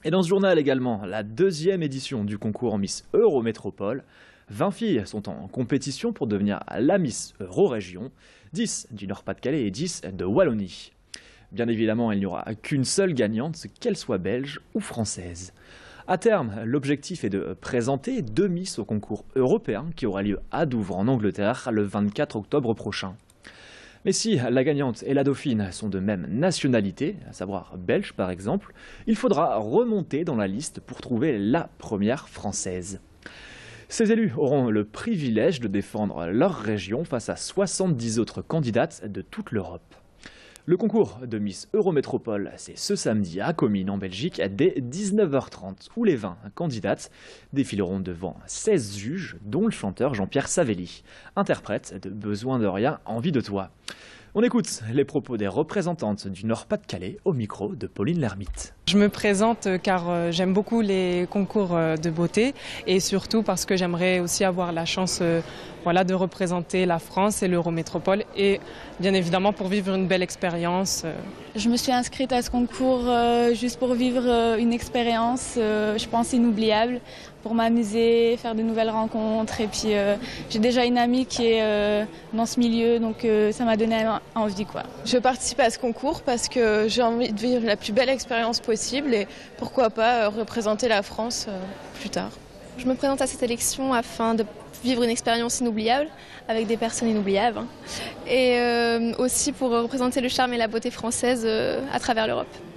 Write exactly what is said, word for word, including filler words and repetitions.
Et dans ce journal également, la deuxième édition du concours Miss Eurométropole. vingt filles sont en compétition pour devenir la Miss Eurorégion, dix du Nord-Pas-de-Calais et dix de Wallonie. Bien évidemment, il n'y aura qu'une seule gagnante, qu'elle soit belge ou française. À terme, l'objectif est de présenter deux Miss au concours européen qui aura lieu à Douvres en Angleterre le vingt-quatre octobre prochain. Mais si la gagnante et la dauphine sont de même nationalité, à savoir belge par exemple, il faudra remonter dans la liste pour trouver la première française. Ces élus auront le privilège de défendre leur région face à soixante-dix autres candidates de toute l'Europe. Le concours de Miss Eurométropole, c'est ce samedi à Comines en Belgique dès dix-neuf heures trente où les vingt candidates défileront devant seize juges dont le chanteur Jean-Pierre Savelli, interprète de Besoin de rien, envie de toi. On écoute les propos des représentantes du Nord-Pas-de-Calais au micro de Pauline Lermite. Je me présente car j'aime beaucoup les concours de beauté et surtout parce que j'aimerais aussi avoir la chance voilà, de représenter la France et l'Eurométropole et bien évidemment pour vivre une belle expérience. Je me suis inscrite à ce concours euh, juste pour vivre euh, une expérience, euh, je pense, inoubliable, pour m'amuser, faire de nouvelles rencontres. Et puis euh, j'ai déjà une amie qui est euh, dans ce milieu, donc euh, ça m'a donné envie, quoi. Je participe à ce concours parce que j'ai envie de vivre la plus belle expérience possible et pourquoi pas euh, représenter la France euh, plus tard. Je me présente à cette élection afin de vivre une expérience inoubliable avec des personnes inoubliables et euh, aussi pour représenter le charme et la beauté française euh, à travers l'Europe.